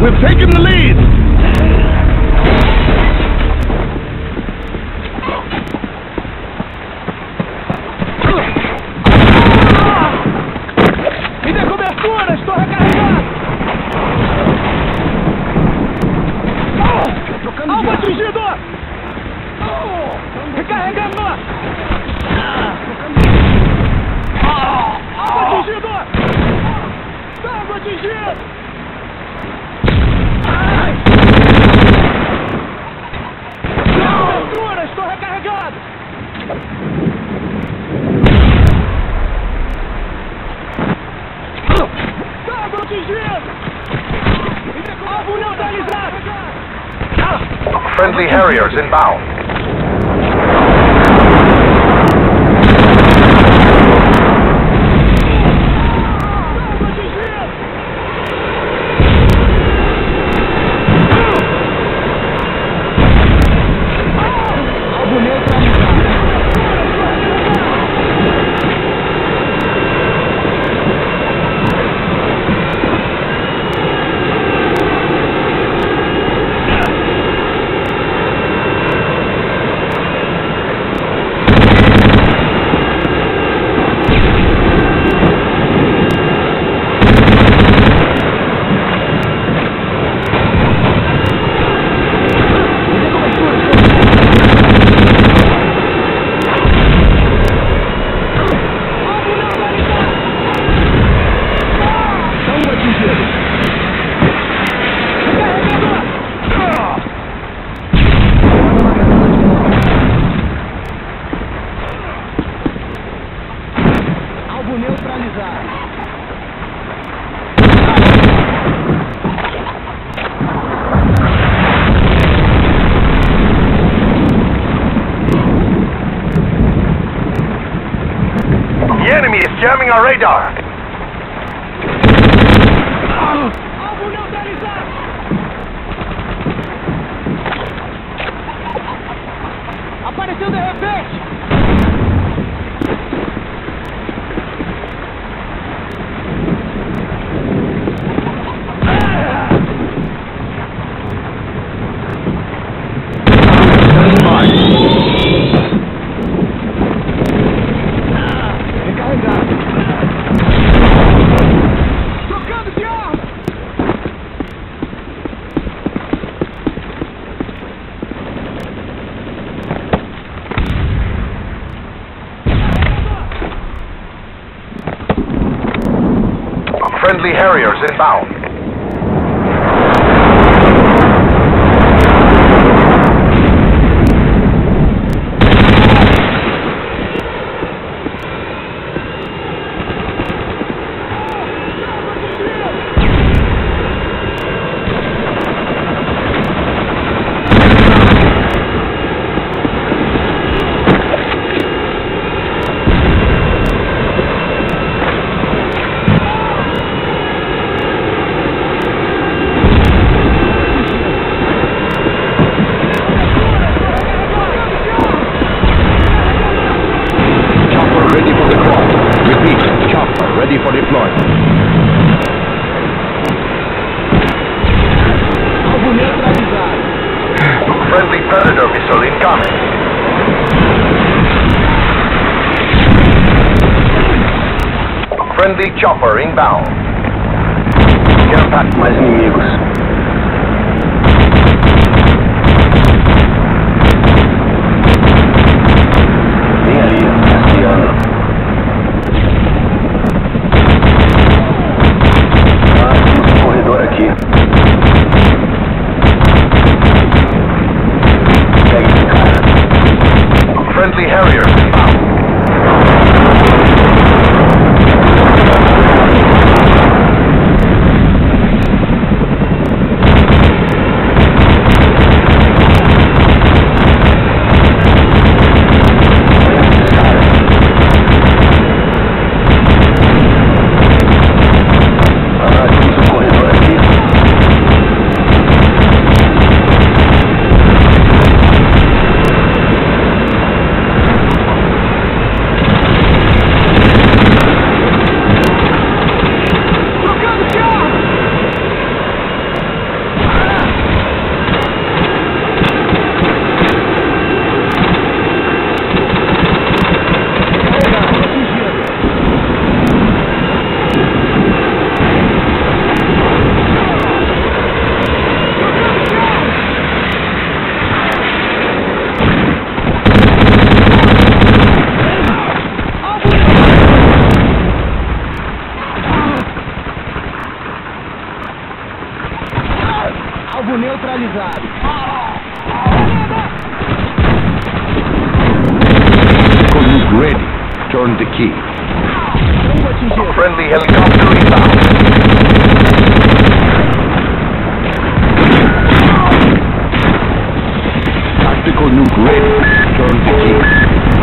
We've taken the lead! Me dê cobertura! Estou recarregado! Alvo atingido! Recarregando! Alvo atingido! Alvo atingido! Cobertura! Estou recarregado! Alvo atingido! Alvo neutralizado! Friendly Harriers inbound. The enemy is jamming our radar. Alvo neutralizado! Apareceu de repente! Friendly Harriers inbound. Ready for deployment. Alvo neutralizado! Friendly Predator missile incoming. Friendly chopper inbound. Care pack mais inimigos. Vem aí, Cassiano. Aqui. Pega esse cara. Friendly Harrier inbound. Return the key. Alvo atingido. Friendly helicopter inbound. Tactical nuke ready. Return the key.